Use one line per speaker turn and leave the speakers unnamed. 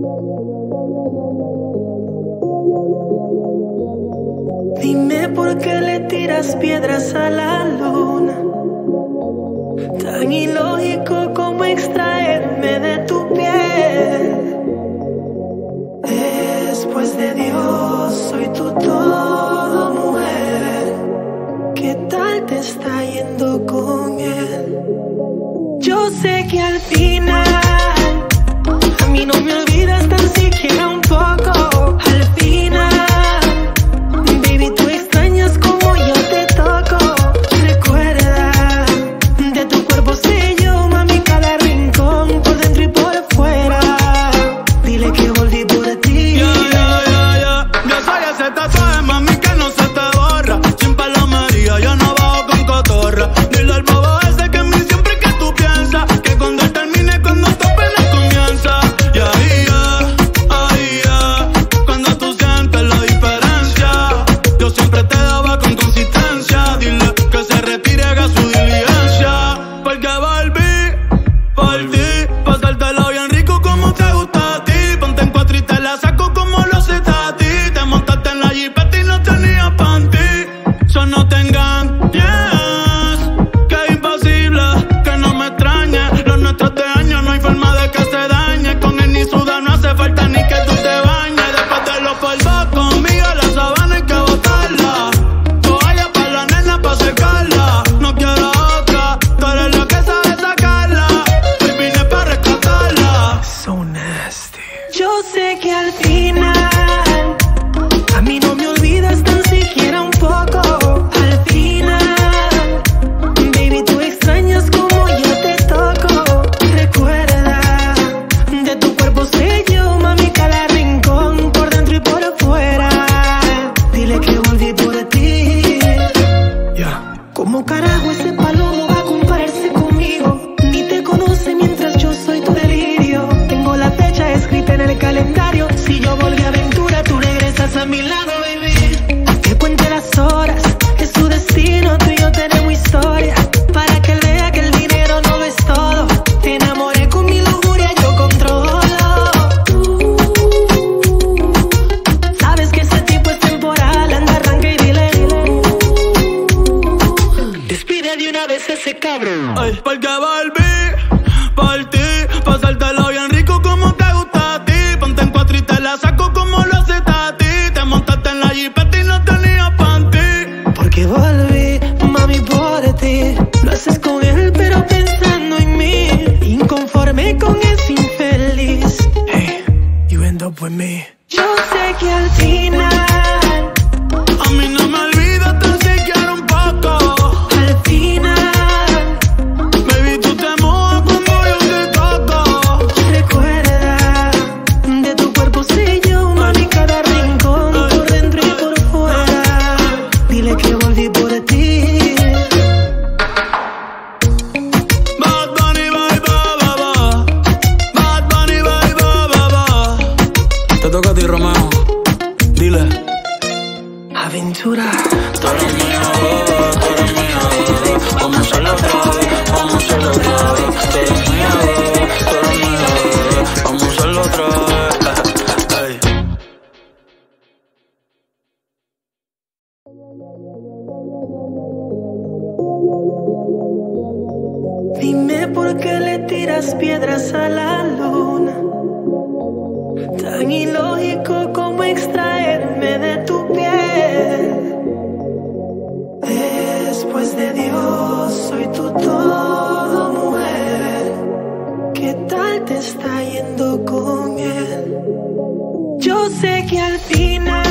Dime por qué le tiras piedras a la luna. Tan ilógico como extraerme de tu piel. Después de Dios, soy tu todo, mujer. ¿Qué tal te está yendo con él? Yo sé que al final a mí no me olvidas tan siquiera un poco. Al final, baby, tú extrañas como yo te toco. Recuerda, de tu cuerpo sé yo, mami, cada rincón, por dentro y por fuera. Dile que volví por ti.
Yo soy ese tatuaje, mami, que no se te borra. Sin palomería, yo no bajo con cotorra. Dile al bobo ese que en mí siempre que tú piensas, que cuando él termine, cuando tú apenas comienza. Y ahí ya, cuando tú sientes la diferencia, yo siempre te daba con consistencia. Dile que se retire, haga su diligencia, porque volví por ti, pasártelo bien rico como te gusta a ti. Ponte en cuatro y te la saco como lo sé a ti. Te montaste en la jipeta y no tenías panty. So no te engañes, que es imposible que no me extrañe. Los nuestros de años no hay forma de que se dañe. Con él ni suda, no hace falta ni que tú te bañes. Después de los polvos conmigo, la sabana hay que botarla. Toalla pa' la nena pa' secarla. No quiero otra, tú eres la que sabe sacarla. Hoy vine pa' rescatarla.
So nasty. Yo sé que al final a mí no me olvidas tan siquiera un poco. Al final, baby, tú extrañas como yo te toco. Recuerda, de tu cuerpo sé yo, mami, cada rincón, por dentro y por fuera. Dile que volví por ti. ¿Cómo carajo ese palomo va a compararse conmigo? Ni te conoce mientras yo soy tu delirio. Tengo la fecha escrita en el calendario. Si yo volví a aventura, tú regresas a mi lado, baby. Que cuente las horas, es su destino. Tú y yo tenemos historia, para que él vea que el dinero no lo es todo. Te enamoré con mi lujuria, yo controlo. Sabes que ese tipo es temporal, anda, arranca y dile. Despide de una vez ese cabrón.
Ay, porque volví por ti, pasártelo bien rico como te gusta a ti. Ponte en cuatro y te la saco como lo sé a ti. Te montaste en la jipeta y no tenías panty.
Porque volví, mami, por ti. Lo haces con él, pero pensando en mí. Inconforme con ese infeliz. Hey, you end up with me. Yo sé que al final
A mí no me olvidas tan siquiera un poco.
al final,
Baby, tú te mojas cuando yo te toco.
recuerda, de tu cuerpo sé yo, mami, cada rincón, por dentro y por fuera. Dile que volví por ti.
Bad Bunny, bye, bye, bye, bye. Bad Bunny, bye, bye, bye, bye. Te toca a ti, Romeo. Dile.
Aventura.
Tú eres mía, tú eres mía. Vamos a hacerlo otra vez, vamos a hacerlo otra vez. Tú eres mía, tú eres mía. Vamos a hacerlo otra vez. Ey.
Dime por qué le tiras piedras a la luna. Tan ilógico como extraerme de tu piel. Después de Dios, soy tu todo, mujer. ¿Qué tal te está yendo con él? Yo sé que al final